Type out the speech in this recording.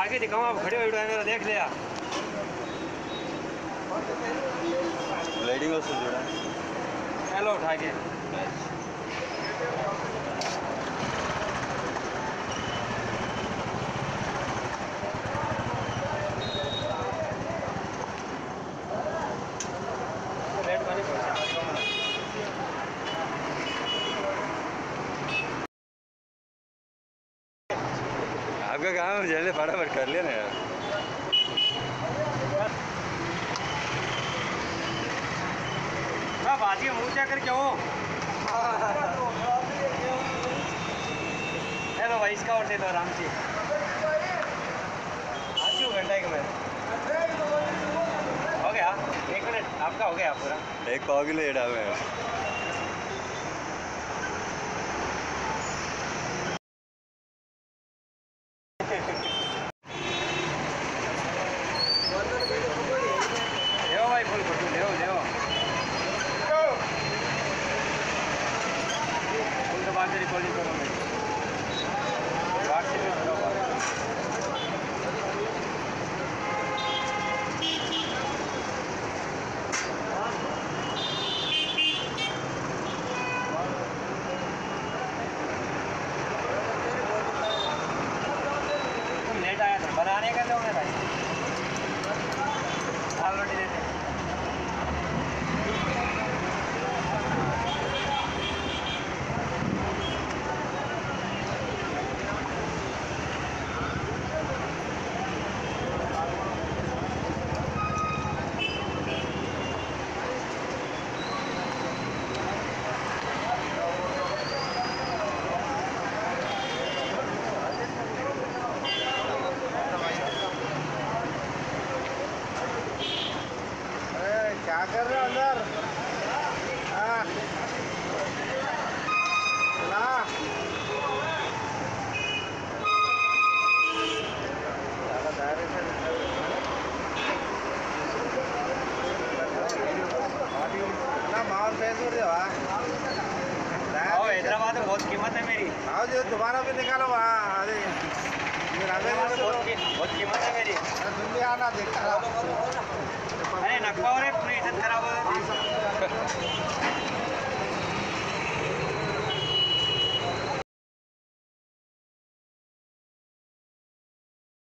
आगे दिखाऊँ, आप खड़े हो वीडियो मेरा देख लिया। ब्लाइडिंग से जुड़ा हेलो उठा के रेट बनी आपका काम जल्दी फटाफट कर लिया ना यार। बाजी मुँह क्या करके हो। हेलो भाई, इसका और दे दो आराम से। आज क्यों घंटा एक मिनट हो गया, 1 मिनट आपका हो गया पूरा। एक पाव किलो ये डाल में ले भाई, फुल फोटो ले फुल तो बाद रिकॉर्डिंग करो मैं व्हाट्सएप पे करो। तुम लेट आया था, बनाने का लोगे भाई, दाल रोटी देते। क्या कर रहे हो अंदर? हाँ माहौल फेस हैदराबाद में बहुत कीमत है मेरी। आओ जो दोबारा भी निकालो वहाँ। अरे बहुत कीमत है मेरी। तुम भी आना देखा। अरे नकवा हो रहे, पूरी इज्जत खराब हो रही।